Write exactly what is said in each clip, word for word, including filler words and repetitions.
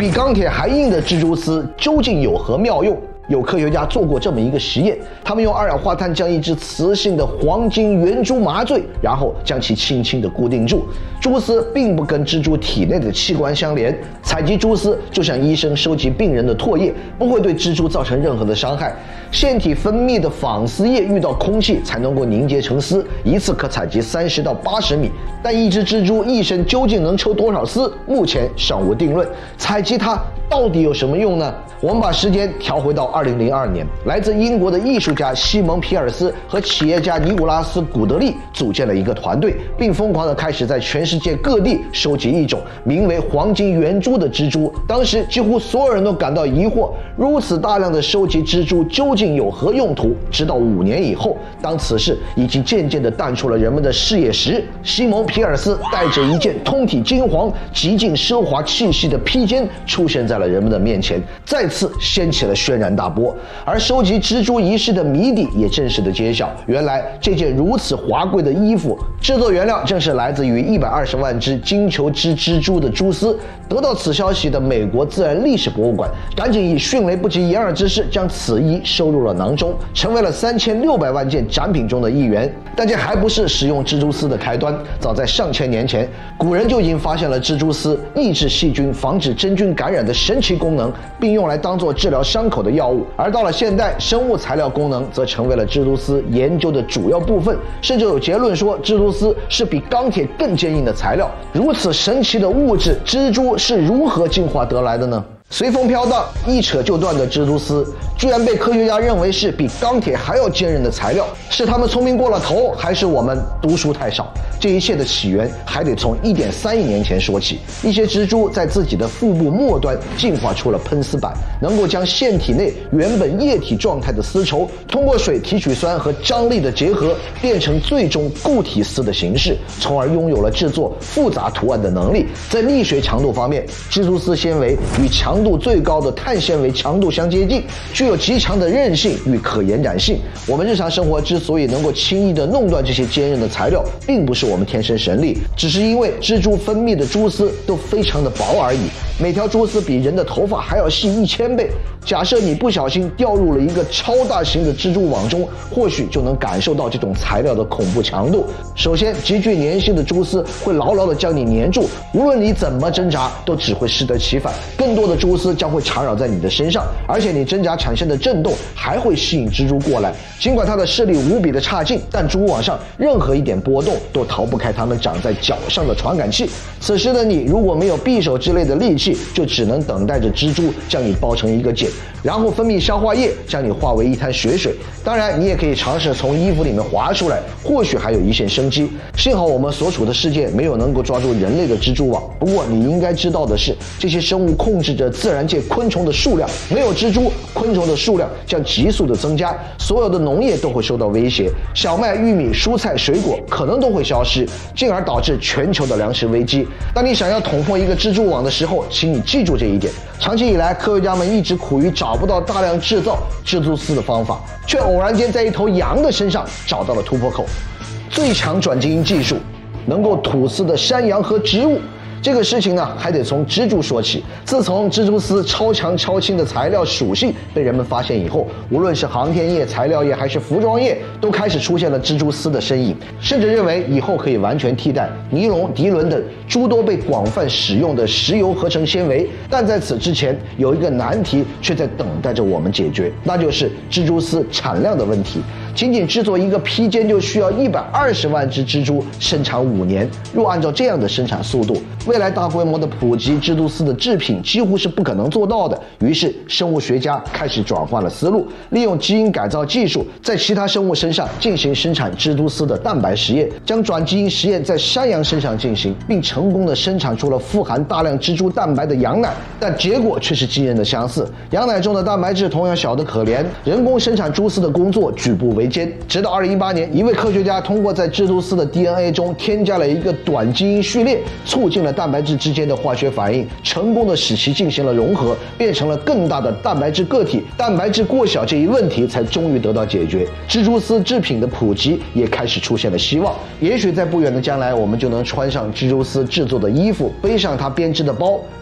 比钢铁还硬的蜘蛛丝究竟有何妙用？有科学家做过这么一个实验，他们用二氧化碳将一只雌性的黄金圆蛛麻醉，然后将其轻轻地固定住。蛛丝并不跟蜘蛛体内的器官相连，采集蛛丝就像医生收集病人的唾液，不会对蜘蛛造成任何的伤害。腺体分泌的纺丝液遇到空气才能够凝结成丝，一次可采集三十到八十米。但一只蜘蛛一生究竟能抽多少丝，目前尚无定论。采集它到底有什么用呢？我们把时间调回到二零零二年，来自英国的艺术家西蒙·皮尔斯和企业家尼古拉斯·古德利组建了一个团队，并疯狂地开始在全世界各地收集一种名为黄金圆蛛的蜘蛛。当时几乎所有人都感到疑惑，如此大量的收集蜘蛛究竟有何用途？直到五年以后，当此事已经渐渐地淡出了人们的视野时，西蒙·皮尔斯带着一件通体金黄、极尽奢华气息的披肩出现在了人们的面前，再次掀起了轩然大波。而收集蜘蛛一事的谜底也正式的揭晓，原来这件如此华贵的衣服制作原料正是来自于一百二十万只金球织蜘蛛的蛛丝。得到此消息的美国自然历史博物馆赶紧以迅雷不及掩耳之势将此衣收入了囊中，成为了三千六百万件展品中的一员。但这还不是使用蜘蛛丝的开端，早在上千年前，古人就已经发现了蜘蛛丝抑制细菌、防止真菌感染的神奇功能，并用来当作治疗伤口的药物。而到了现代，生物材料功能则成为了蜘蛛丝研究的主要部分，甚至有结论说蜘蛛丝是比钢铁更坚硬的材料。如此神奇的物质，蜘蛛是如何进化得来的呢？随风飘荡、一扯就断的蜘蛛丝，居然被科学家认为是比钢铁还要坚韧的材料，是他们聪明过了头，还是我们读书太少？这一切的起源还得从 一点三亿年前说起。一些蜘蛛在自己的腹部末端进化出了喷丝板，能够将腺体内原本液体状态的丝绸，通过水提取酸和张力的结合，变成最终固体丝的形式，从而拥有了制作复杂图案的能力。在力学强度方面，蜘蛛丝纤维与强度最高的碳纤维强度相接近，具有极强的韧性与可延展性。我们日常生活之所以能够轻易地弄断这些坚韧的材料，并不是我们天生神力，只是因为蜘蛛分泌的蛛丝都非常的薄而已。每条蛛丝比人的头发还要细一千倍。假设你不小心掉入了一个超大型的蜘蛛网中，或许就能感受到这种材料的恐怖强度。首先，极具粘性的蛛丝会牢牢地将你粘住，无论你怎么挣扎，都只会适得其反。更多的蛛丝将会缠绕在你的身上，而且你挣扎产生的震动还会吸引蜘蛛过来。尽管它的视力无比的差劲，但蛛网上任何一点波动都逃不开它们长在脚上的传感器。此时的你如果没有匕首之类的利器，就只能等待着蜘蛛将你包成一个茧，然后分泌消化液将你化为一滩血水。当然，你也可以尝试从衣服里面滑出来，或许还有一线生机。幸好我们所处的世界没有能够抓住人类的蜘蛛网。不过你应该知道的是，这些生物控制着自然界昆虫的数量，没有蜘蛛，昆虫的数量将急速的增加，所有的农业都会受到威胁，小麦、玉米、蔬菜、水果可能都会消失，进而导致全球的粮食危机。当你想要捅破一个蜘蛛网的时候，请你记住这一点。长期以来，科学家们一直苦于找不到大量制造蜘蛛丝的方法，却偶然间在一头羊的身上找到了突破口。最强转基因技术，能够吐丝的山羊和植物。这个事情呢，还得从蜘蛛说起。自从蜘蛛丝超强超轻的材料属性被人们发现以后，无论是航天业、材料业还是服装业，都开始出现了蜘蛛丝的身影，甚至认为以后可以完全替代尼龙、涤纶等诸多被广泛使用的石油合成纤维。但在此之前，有一个难题却在等待着我们解决，那就是蜘蛛丝产量的问题。仅仅制作一个披肩就需要一百二十万只蜘蛛，生产五年。若按照这样的生产速度，未来大规模的普及蜘蛛丝的制品几乎是不可能做到的。于是，生物学家开始转换了思路，利用基因改造技术，在其他生物身上进行生产蜘蛛丝的蛋白实验，将转基因实验在山羊身上进行，并成功的生产出了富含大量蜘蛛蛋白的羊奶。但结果却是惊人的相似，羊奶中的蛋白质同样小得可怜，人工生产蛛丝的工作举步维艰。直到二零一八年，一位科学家通过在蜘蛛丝的 D N A 中添加了一个短基因序列，促进了蛋白质之间的化学反应，成功的使其进行了融合，变成了更大的蛋白质个体。蛋白质过小这一问题才终于得到解决，蜘蛛丝制品的普及也开始出现了希望。也许在不远的将来，我们就能穿上蜘蛛丝制作的衣服，背上它编织的包，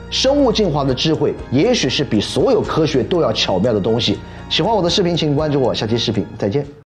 生物进化的智慧，也许是比所有科学都要巧妙的东西。喜欢我的视频，请关注我，下期视频再见。